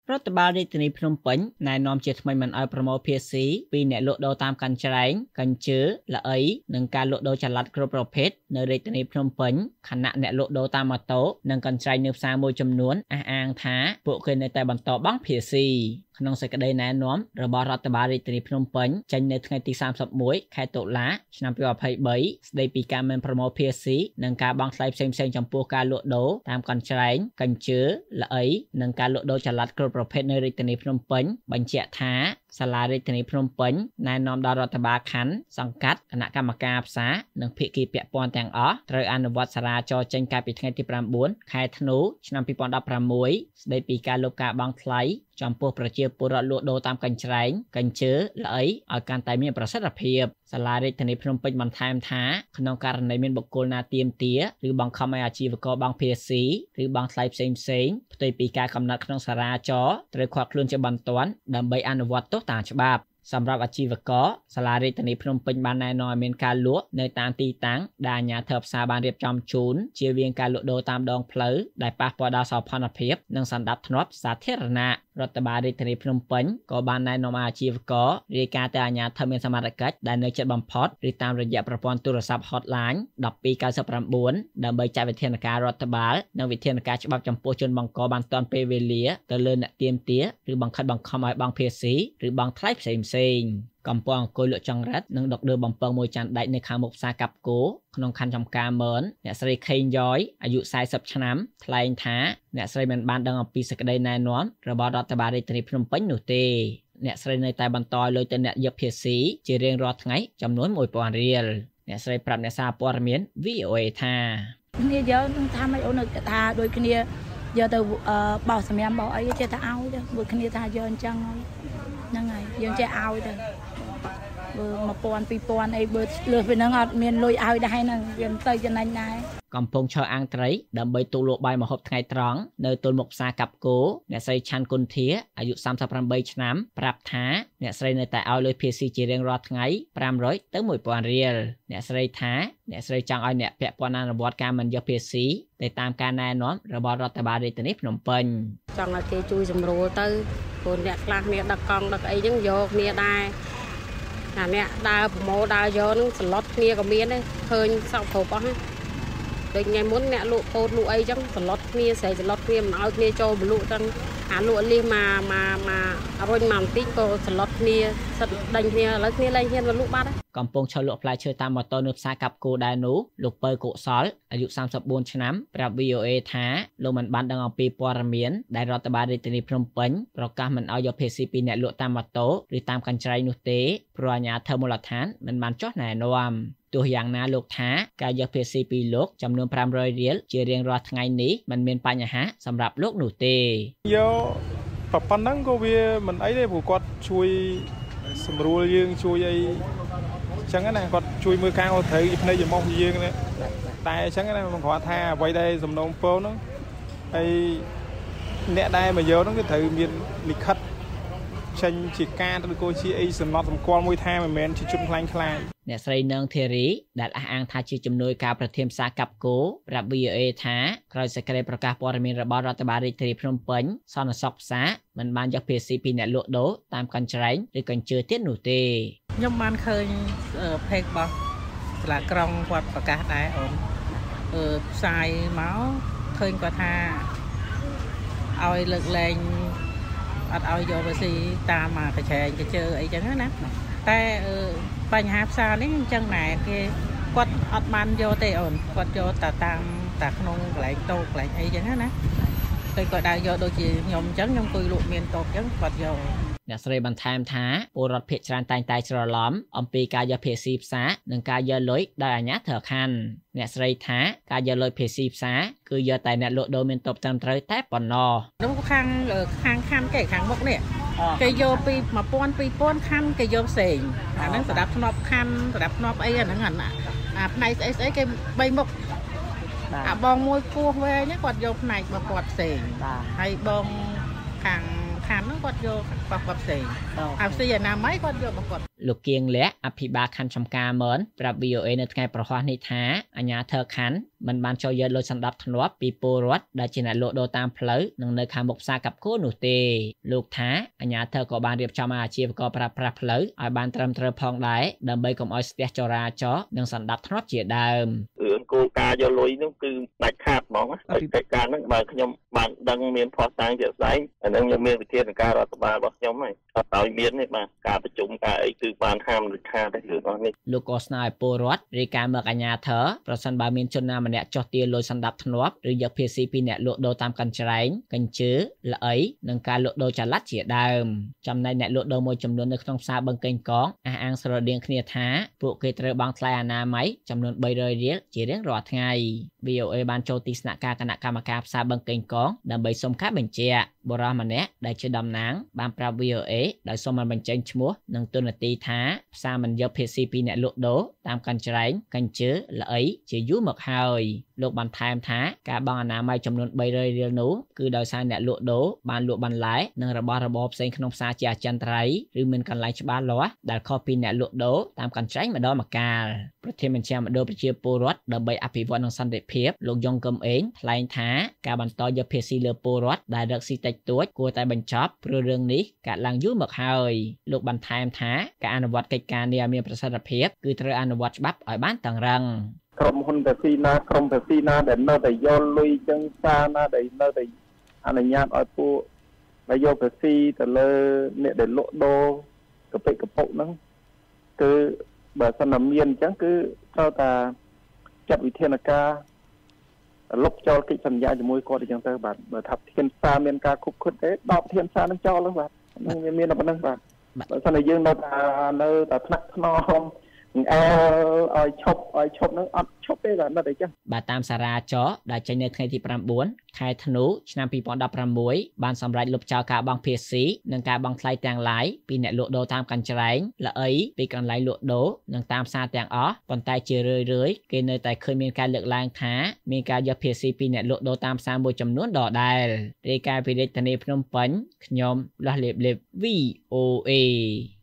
រដ្ឋបាលរាជធានីភ្នំពេញណែនាំជាថ្មីមិនឲ្យប្រមូលភាសីពីអ្នកលក់ដូរតាមកាន់ច្រែងកញ្ជើល្អីនិងការលក់ដូរចល័តគ្រប់ប្រភេទនៅរាជធានីភ្នំពេញខណៈអ្នកលក់ដូរតាមម៉ូតូនិងកញ្ច្រែងនៅផ្សារមួយចំនួនអះអាងថាពួកគេនៅតែបន្តបង់ភាសីក្នុងសេចក្តីណែនាំរបស់រដ្ឋបាលរាជធានីភ្នំពេញចេញនៅថ្ងៃទី31ខែតុលាឆ្នាំ2023ស្តីពីការមិនប្រមូលភាសីនិងការបង់ថ្លៃផ្សេងៗចំពោះការលក់ដូរតាមកញ្ច្រែងកញ្ជើល្អីនិងការលក់ដូរចល័តគ្រប់ប្រភេទនៅរាជធានីភ្នំពេញបញ្ជាក់ថាសាលារាជធានីភ្នំពេញណែនាំដល់រដ្ឋបាលខណ្ឌសង្កាត់គណៈកម្មការផ្សារនិងភាគីពាក់ព័ន្ធទាំងអស់ត្រូវអនុវត្តសារាចរចេញកាលពីថ្ងៃទី9ខែធ្នូឆ្នាំ2016ស្តីពីការលុបការបង់ថ្លៃចំពោះប្រជាពលរដ្ឋលក់ដូរតាមកញ្ច្រែងកញ្ជើល្អីឲ្យកាន់តែមានប្រសិទ្ធភាពសាលារាជធានីភ្នំពេញបន្ថែមថាក្នុងករណីមានបុគ្គលណាទាមទារឬបង្ខំឲ្យអាជីវករបង់ភាសីឬបង់ថ្លៃផ្សេងផ្ទុយពីការកំណត់ក្នុងសារាចរត្រូវឃាត់ខ្លួនជាបន្ទាន់ដើម្បីអនុវត្តទោសតាមច្បាប់សម្រាប់អាជីវករសាលារាជធានីភ្នំពេញបានណែនាំឲ្យមានការលក់នៅតាមទីតាំងដែលអាជ្ញាធរផ្សារបានរៀបចំជូនជៀសវាងការលក់ដូរតាមដងផ្លូវដែលប៉ះពាល់ដល់សោភ័ណភាពនិងសណ្ដាប់ធ្នាប់សាធារណៈរដ្ឋបាលរាជធានីភ្នំពេញក៏បានណែនាំឲ្យអាជីវកររាយការណ៍ទៅអាជ្ញាធរមានសមត្ថកិច្ចដែលនៅជិតបំផុតឬតាមរយៈប្រព័ន្ធទូរស័ព្ទ Hotline 1299ដើម្បីចាត់វិធានការរដ្ឋបាលនិងវិធានការច្បាប់ចំពោះជនបង្កបានទាន់ពេលវេលាទៅលើអ្នកទាមទារឬបង្ខិតបង្ខំឲ្យបង់ភាសីឬបង់ថ្លៃផ្សេងកំពុងអង្គុយលក់ចង្រិតនិងដុកឌឺបំពងមួយចានដែកនៅខាងមុខផ្សារកាប់គោក្នុងខណ្ឌចំការមឿនអ្នកស្រីខេងយ៉យអាយុ40ឆ្នាំថ្លែងថាអ្នកស្រីមិនបានដឹងអំពីសេចក្តីណែនាំរបស់រដ្ឋបាលរាជធានីភ្នំពេញនោះទេអ្នកស្រីនៅតែបន្តលុយទៅអ្នកយកភាសីជារៀងរាល់ថ្ងៃចំនួន 1000 រៀលអ្នកស្រីប្រាប់អ្នកសារព័ត៌មាន VOA ថាគ្នាយកនឹងថាមិនអូននៅថាដូចគ្នាយកទៅបោះសម្រាប់បោះអីចេះតែឲ្យទៅមួយគ្នាថាយកអញ្ចឹងហ្នឹងហើយយើងចេះឲ្យទៅបើ1000 2000អីបើលើសពីហ្នឹងអត់មានលុយឲ្យដែរហ្នឹងវាទៅចំណេញដែរកំពុងឈរអាំងត្រីដើម្បីទូលក់បាយម្ហូបថ្ងៃត្រង់នៅទល់មុខផ្សារកាប់គោអ្នកស្រីឆាន់គុនធាអាយុ38ឆ្នាំប្រាប់ថាអ្នកស្រីនៅតែឲ្យលុយភាសីជារៀងរាល់ថ្ងៃ500ទៅ1000រៀលអ្នកស្រីថាអ្នកស្រីចង់ឲ្យអ្នកពាក់ព័ន្ធអនុវត្តការមិនយកភាសីទៅតាមការណែនាំរបស់រដ្ឋបាលរាជធានីភ្នំពេញចង់ឲ្យគេជួយសម្រួលទៅព្រោះអ្នកខ្លះគ្នាដឹកកង់ដឹកអីចឹងយកគ្នាដែរអាអ្នកដើរប្រម៉ូដើរយកនឹងសន្លត់គ្នាក៏មានដែរឃើញសោកគ្រប់អស់ហ្នឹងដូចថ្ងៃមុនអ្នកលក់ពោតលក់អីចឹងសន្លត់គ្នាស្រែកសន្លត់គ្នាមិនឲ្យគ្នាចូលបលក់ចឹងអាលក់លីមករុញមកបន្តិចក៏សន្លត់គ្នាសិតដេញគ្នាឥឡូវគ្នាលែងហ៊ានមកលក់បាត់ហើយកំពុងឈរលក់ផ្លែឈើតាមម៉ូតូនៅផ្សារកាប់គោដែរនោះលោកពៅកុសលអាយុ34ឆ្នាំប្រាប់ VOA ថាលោកមិនបានដឹងអំពីព័ត៌មានដែលរដ្ឋបាលរាជធានីភ្នំពេញប្រកាសមិនឲ្យយកភាសីពីអ្នកលក់តាមម៉ូតូឬតាមកញ្ច្រែងនោះទេព្រោះអាជ្ញាធរមូលដ្ឋានមិនបានចុះណែនាំទោះយ៉ាងណាលោកថាការយកភាសីពីលោកចំនួន500រៀលជារៀងរាល់ថ្ងៃនេះមិនមានបញ្ហាសម្រាប់លោកនោះទេយកប៉ុណ្ណឹងក៏វាមិនអីទេព្រោះគាត់ជួយសម្រួលយើងជួយអីអញ្ចឹងណាគាត់ជួយមើលខាងអូត្រូវភ្នែកច្រមុះយើងតែអញ្ចឹងណាខ្ញុំគាត់ថាអ្វីដែលសំណូមពរហ្នឹងហើយអ្នកដែលមកយកហ្នឹងគឺត្រូវមានលិខិតចេញជាការឬក៏ជាអីសំណត់សម្គាល់មួយថាមិនមែនជាជនខ្លាំងអ្នកស្រីនងធីរីដែលអះអាងថាជាជំនួយការប្រធានផ្សារកាប់គោប្រាប់ VOA ថាក្រោយសេចក្តីប្រកាសព័ត៌មានរបស់រដ្ឋបាលរាជធានីភ្នំពេញសន្តិសុខផ្សារមិនបានយកភាសីពីអ្នកលក់ដូរតាមកញ្ច្រែងឬកញ្ជើទៀតនោះទេខ្ញុំបានឃើញផេករបស់សាលាក្រុងគាត់ប្រកាសដែរអូនផ្សាយមកឃើញគាត់ថាឲ្យលើកលែងអត់ឲ្យយកភាសីតាមមកកញ្ច្រែងកញ្ជើអីចឹងណាតែបញ្ហាផ្សារនេះអញ្ចឹងណែគេគាត់អត់បានយកទេអូនគាត់យកតែតាមតែក្នុងកន្លែងតូបកន្លែងអីចឹងណាតែគាត់ដើរយកដូចជាខ្ញុំអញ្ចឹងខ្ញុំអង្គុយលក់មានតូបអញ្ចឹងគាត់យកអ្នកស្រីបន្ថែមថាពលរដ្ឋភាគច្រើនតែងតែច្រឡំអំពីការយកភាសីផ្សារនិងការយកលុយដោយអាជ្ញាធរខណ្ឌអ្នកស្រីថាការយកលុយភាសីផ្សារគឺយកតែអ្នកលក់ដូរមានតបត្រឹមត្រូវតែប៉ុណ្ណោះនោះខាងខណ្ឌគេខាងមុខនេះគេយកពី1000 2000ខណ្ឌគេយកផ្សេងអាហ្នឹងសម្រាប់ធ្នាប់ខណ្ឌសម្រាប់ធ្នាប់អីអាហ្នឹងអាផ្នែកស្អីគេ3មុខអាបងមួយពោះវែងគាត់យកផ្នែករបស់គាត់ផ្សេងហើយបងខាងខាន់នោះគាត់យកបោះគាត់ផ្សេងអាផ្សេងឯណាម៉ៃគាត់យកបោះគាត់លោកគៀងលះអភិបាលខណ្ឌចំការមនប្រាប់ VOA នៅថ្ងៃប្រហ័សនេះថាអាជ្ញាធរខណ្ឌមិនបានចូលយកលុយសណ្ដាប់ធ្នាប់ពីពលរដ្ឋដែលជាអ្នកលក់ដូរតាមផ្លូវនិងនៅខាងមុខផ្សារកាប់គោនោះទេលោកថាអាជ្ញាធរក៏បានរៀបចំអាជីវករប្រើប្រាស់ផ្លូវឲ្យបានត្រឹមត្រូវផងដែរដើម្បីកុំឲ្យស្ទះចរាចរណ៍និងសណ្ដាប់ធ្នាប់ជាដើមរឿងគោលការណ៍យកលុយនោះគឺដាច់ខាតហ្មងហើយកិច្ចការហ្នឹងបើខ្ញុំបានដឹងមានផុសតាំងជាក់ស្ដែងអាហ្នឹងខ្ញុំមានវិធានការរដ្ឋបាលរបស់ខ្ញុំហើយអត់ឲ្យមានទេបាទការប្រជុំការអីគឺបានហាមដូចខាតទេរឿងអស់នេះលោកក៏ស្នើឲ្យពលរដ្ឋរាយការណ៍មកអាជ្ញាធរប្រសិនបើមានជនណាម្នាក់ចុះទារលុយសណ្ដាប់ធ្នាប់ឬយកភាសីពីអ្នកលក់ដូរតាមកញ្ច្រែងកញ្ជើល្អីនិងការលក់ដូរចល័តជាដើមចំណែកអ្នកលក់ដូរមួយចំនួននៅក្នុងផ្សារបឹងកេងកងអះអាងស្រដៀងគ្នាថាពួកគេត្រូវបង់ថ្លៃអនាម័យចំនួន300រៀលជារៀងរាល់ថ្ងៃ VOA បានចូលទីស្នាក់ការគណៈកម្មការផ្សារបឹងកេងកងដើម្បីសុំការបញ្ជាក់បុរសម្នាក់ដែលជាតំណាងបានប្រាប់ VOA ដោយសុំមិនបញ្ចេញឈ្មោះនិងទូនាទីថាផ្សារមិនយកភាសីពីអ្នកលក់ដូរតាមកញ្ច្រែងកញ្ជើល្អីជាយូរមកហើយលោកបានថែមថាការបង់អនាម័យចំនួន300រៀលនោះគឺដោយសារអ្នកលក់ដូរបានលក់បន្លែនិងរបស់របរផ្សេងក្នុងផ្សារជាអចិន្ត្រៃយ៍ឬមានកន្លែងច្បាស់លាស់ដែលខុសពីអ្នកលក់ដូរតាមកញ្ច្រែងម្ដងម្កាលប្រធានបញ្ជាមណ្ឌលប្រជាពលរដ្ឋដើម្បីអភិវឌ្ឍនិងសន្តិភាពលោកយ៉ុងកឹមអេងថ្លែងថាការបន្តយកភាសីលើពលរដ្ឋដែលរកស៊ីតិចតួចគួរតែបញ្ចប់ព្រោះរឿងនេះកើតឡើងយូរមកហើយលោកបានថែមថាការអនុវត្តកិច្ចការនេះឲ្យមានប្រសិទ្ធភាពគឺត្រូវអនុវត្តច្បាប់ឲ្យបានតឹងរឹងក្រុមហ៊ុនភាស៊ីណាក្រុមភាស៊ីណាដែលនៅតែយកលុយចឹងសារណាដែលនៅតែអនុញ្ញាតឲ្យពួកដែលយកភាស៊ីទៅលើអ្នកដែលលក់ដូរកពិកពុកហ្នឹងគឺបើសិនតែមានអញ្ចឹងគឺត្រូវតែចាត់វិធានការលុបចោលកិច្ចសន្យាជាមួយគាត់អញ្ចឹងទៅបាទបើថាធានសារមានការខុបខិតទេដកធានសារនឹងចោលហ្នឹងបាទហ្នឹងវាមានតែប៉ុណ្្នឹងបាទបើសិនតែយើងនៅតែថ្នាក់ថ្នមឲ្យឈប់នឹងអត់ឈប់ទេបាទនៅតែចឹងបាទតាមសារាចរដែលចេញនៅថ្ងៃទី9ខែធ្នូឆ្នាំ2016បានសម្រេចលុបចោលការបង់ភាសីនិងការបង់ថ្លៃទាំងឡាយពីអ្នកលក់ដូរតាមកញ្ច្រែងល្អីពីកន្លែងលក់ដូរនិងតាមផ្សារទាំងអស់ប៉ុន្តែជារឿយៗគេនៅតែឃើញមានការលើកឡើងថាមានការយកភាសីពីអ្នកលក់ដូរតាមផ្សារមួយចំនួនដដែលរាយការណ៍ពីរាជធានីភ្នំពេញខ្ញុំលាស់លេបលេប VOA